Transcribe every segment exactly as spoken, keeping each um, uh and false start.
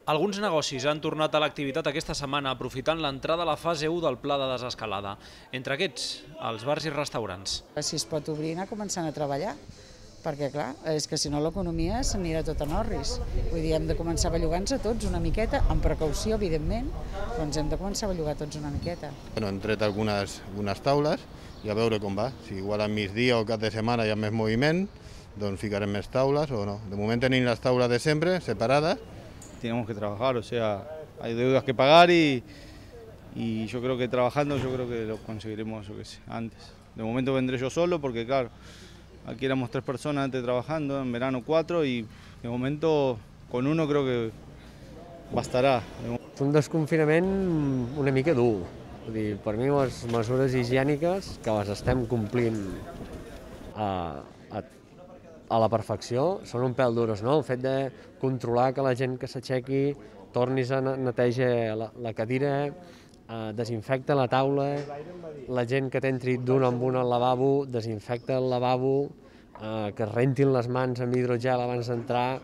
Alguns negocis han tornat a l'activitat aquesta setmana aprofitant l'entrada a la fase u del pla de desescalada. Entre aquests, els bars i restaurants. Si es pot obrir, anar començant a treballar, perquè clar, és que si no l'economia s'anirà tot en orris. Vull dir, hem de començar a bellugar-nos a tots una miqueta, amb precaució, evidentment, però ens hem de començar a bellugar tots una miqueta. Bueno, hem tret algunes, algunes taules i a veure com va. Si igual a migdia o cap de setmana hi ha més moviment, doncs ficarem més taules o no. De moment tenim les taules de sempre, separades. Tenemos que trabajar, o sea, hay deudas que pagar y, y yo creo que trabajando yo creo que lo conseguiremos, yo qué sé, antes. De momento vendré yo solo porque claro, aquí éramos tres personas antes trabajando, en verano cuatro y de momento con uno creo que bastarà. És un desconfinament una mica dur. Vull dir, per mi les mesures higièniques que les estem complint a, a a la perfecció, són un pèl dures, no? El fet de controlar que la gent que s'aixequi tornis a netejar la, la cadira, eh, desinfecta la taula, la gent que t'entri d'un en un al lavabo, desinfecta el lavabo, eh, que es rentin les mans amb hidrogel abans d'entrar.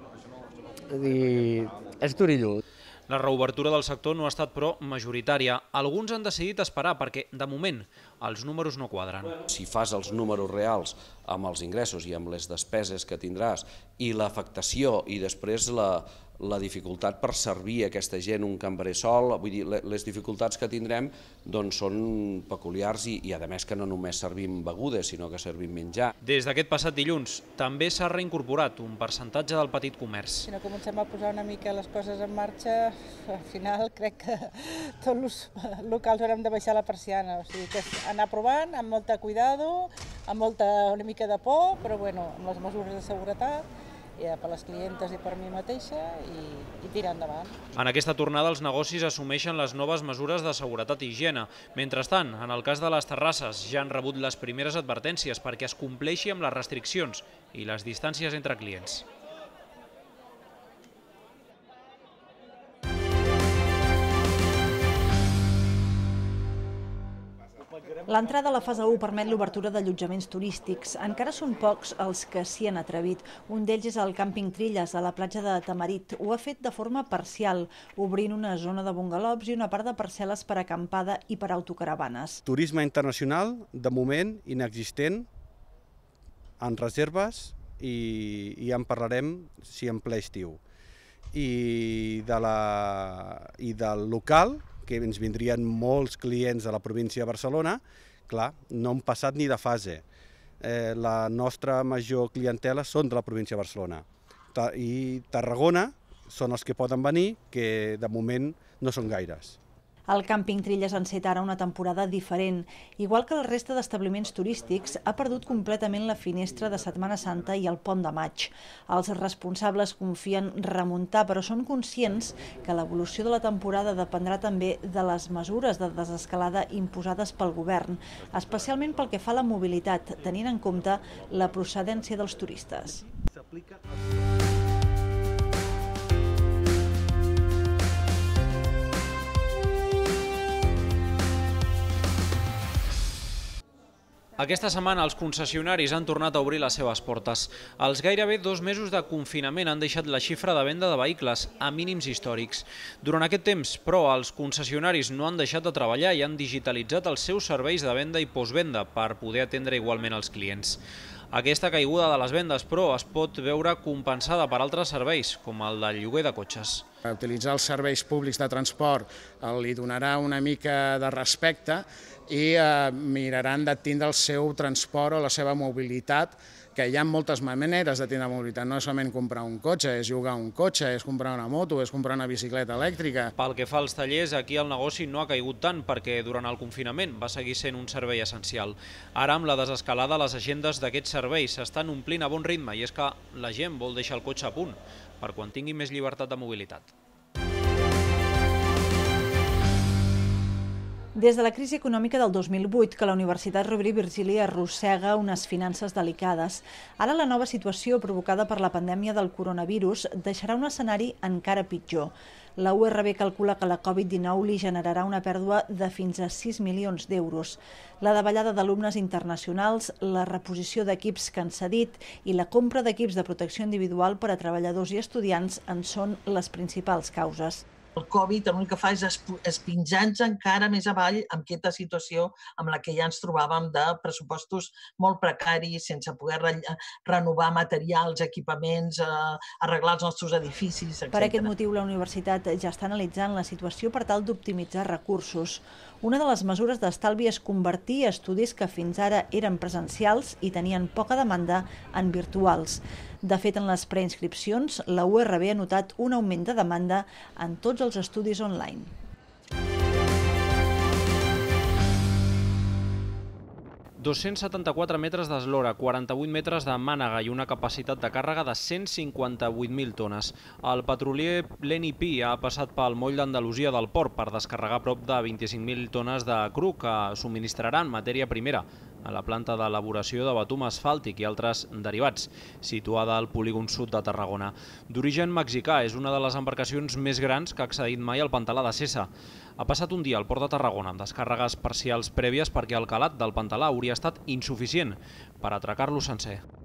És durillut. La reobertura del sector no ha estat, però, majoritària. Alguns han decidit esperar perquè, de moment, els números no quadren. Si fas els números reals amb els ingressos i amb les despeses que tindràs i l'afectació i després la, la dificultat per servir a aquesta gent un cambrer sol, vull dir, les dificultats que tindrem doncs són peculiars i, i a més que no només servim begudes, sinó que servim menjar. Des d'aquest passat dilluns també s'ha reincorporat un percentatge del petit comerç. Si no comencem a posar una mica les coses en marxa, al final crec que tots els locals haurem de baixar la persiana, o sigui que és anar provant amb molta cuidado, amb molta una mica de por, però bueno, amb les mesures de seguretat, ja per les clientes i per mi mateixa i, i tirar endavant. En aquesta tornada els negocis assumeixen les noves mesures de seguretat i higiene. Mentrestant, en el cas de les terrasses ja han rebut les primeres advertències perquè es compleixi amb les restriccions i les distàncies entre clients. L'entrada a la fase u permet l'obertura d'allotjaments turístics. Encara són pocs els que s'hi han atrevit. Un d'ells és el càmping Trilles, a la platja de Tamarit. Ho ha fet de forma parcial, obrint una zona de bungalows i una part de parcel·les per acampada i per autocaravanes. Turisme internacional, de moment, inexistent, en reserves i, i en parlarem si en ple estiu. I, de la, i del local, que ens vindrien molts clients de la província de Barcelona, clar, no han passat ni de fase. Eh, la nostra major clientela són de la província de Barcelona. I Tarragona són els que poden venir, que de moment no són gaires. El càmping Trilles ha enceta ara una temporada diferent. Igual que el resta d'establiments turístics, ha perdut completament la finestra de Setmana Santa i el pont de maig. Els responsables confien remuntar, però són conscients que l'evolució de la temporada dependrà també de les mesures de desescalada imposades pel govern, especialment pel que fa a la mobilitat, tenint en compte la procedència dels turistes. Aquesta setmana els concessionaris han tornat a obrir les seves portes. Els gairebé dos mesos de confinament han deixat la xifra de venda de vehicles a mínims històrics. Durant aquest temps, però, els concessionaris no han deixat de treballar i han digitalitzat els seus serveis de venda i postvenda per poder atendre igualment els clients. Aquesta caiguda de les vendes, però, es pot veure compensada per altres serveis, com el del lloguer de cotxes. Utilitzar els serveis públics de transport li donarà una mica de respecte i eh, miraran de tindre el seu transport o la seva mobilitat, que hi ha moltes maneres de tindre mobilitat, no és solament comprar un cotxe, és llogar un cotxe, és comprar una moto, és comprar una bicicleta elèctrica. Pel que fa als tallers, aquí el negoci no ha caigut tant perquè durant el confinament va seguir sent un servei essencial. Ara, amb la desescalada, les agendes d'aquests serveis s'estan omplint a bon ritme i és que la gent vol deixar el cotxe a punt per quan tingui més llibertat de mobilitat. Des de la crisi econòmica del dos mil vuit que la Universitat Rovira i Virgili arrossega unes finances delicades, ara la nova situació provocada per la pandèmia del coronavirus deixarà un escenari encara pitjor. La U R B calcula que la Covid dinou li generarà una pèrdua de fins a sis milions d'euros. La davallada d'alumnes internacionals, la reposició d'equips que han cedit i la compra d'equips de protecció individual per a treballadors i estudiants en són les principals causes. El Covid l'únic que fa és espinjar-nos encara més avall amb aquesta situació amb la que ja ens trobàvem de pressupostos molt precaris, sense poder renovar materials, equipaments, arreglar els nostres edificis, etcètera. Per aquest motiu, la universitat ja està analitzant la situació per tal d'optimitzar recursos. Una de les mesures d'estalvi és convertir estudis que fins ara eren presencials i tenien poca demanda en virtuals. De fet, en les preinscripcions, la U R B ha notat un augment de demanda en tots els estudis online. dos-cents setanta-quatre metres d'eslora, quaranta-vuit metres de mànega i una capacitat de càrrega de cent cinquanta-vuit mil tones. El petrolier Leni Pi ha passat pel moll d'Andalusia del port per descarregar prop de vint-i-cinc mil tones de cru que subministraran matèria primera a la planta d'elaboració de betum asfàltic i altres derivats, situada al polígon sud de Tarragona. D'origen mexicà, és una de les embarcacions més grans que ha accedit mai al Pantalà de Sessa. Ha passat un dia al port de Tarragona amb descàrregues parcials prèvies perquè el calat del Pantalà hauria estat insuficient per atracar-lo sencer.